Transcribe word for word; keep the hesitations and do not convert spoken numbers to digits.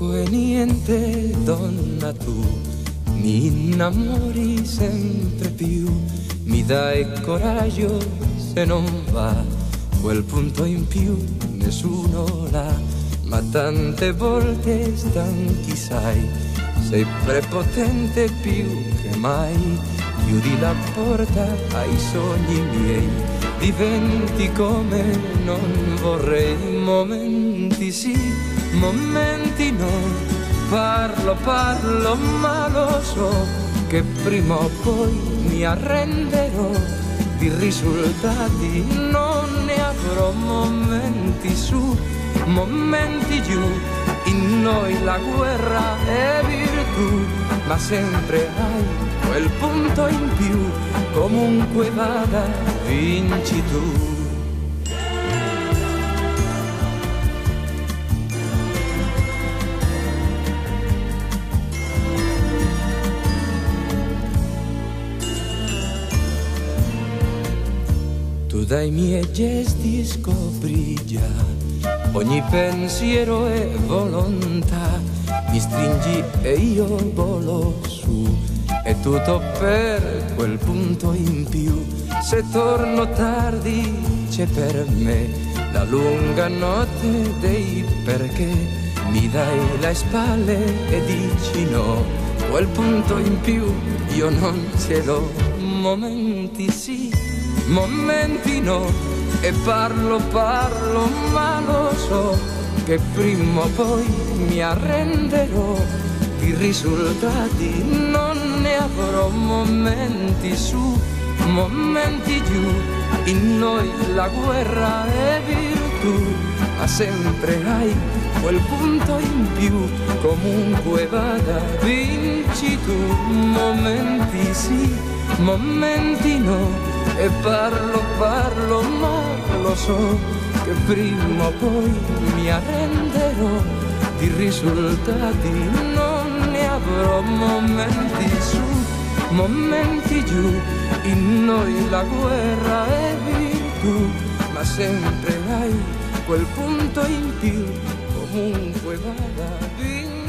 poco e niente, donna tu, mi innamori sempre più, mi dai coraggio se non va, quel punto in più nessuno l'ha, ma tante volte stanchi sai, sei prepotente più che mai, chiudi la porta ai sogni miei, diventi come non vorrei, momenti sì, momenti no, parlo, parlo, ma lo so che prima o poi mi arrenderò, di risultati non ne avrò, momenti su, momenti giù, in noi la guerra è virtù, ma sempre hai quel punto in più, comunque vada, vinci tu. Tu dai miei gesti scopri già ogni pensiero e volontà, mi stringi e io volo su, è tutto per quel punto in più, se torno tardi c'è per me la lunga notte dei perché, mi dai le spalle e dici no, quel punto in più io non ce l'ho, momenti sì, momenti no, e parlo, parlo, ma lo so che prima o poi mi arrenderò, di risultati non ne avrò, momenti su, momenti giù, in noi la guerra è virtù, ma sempre hai quel punto in più, comunque vada, vinci tu, momenti sì, momenti no, e parlo, parlo, ma lo so che prima o poi mi arrenderò, di risultati non ne avrò, momenti su, momenti giù, in noi la guerra è virtù, ma sempre hai quel punto in più, comunque vada, vinci.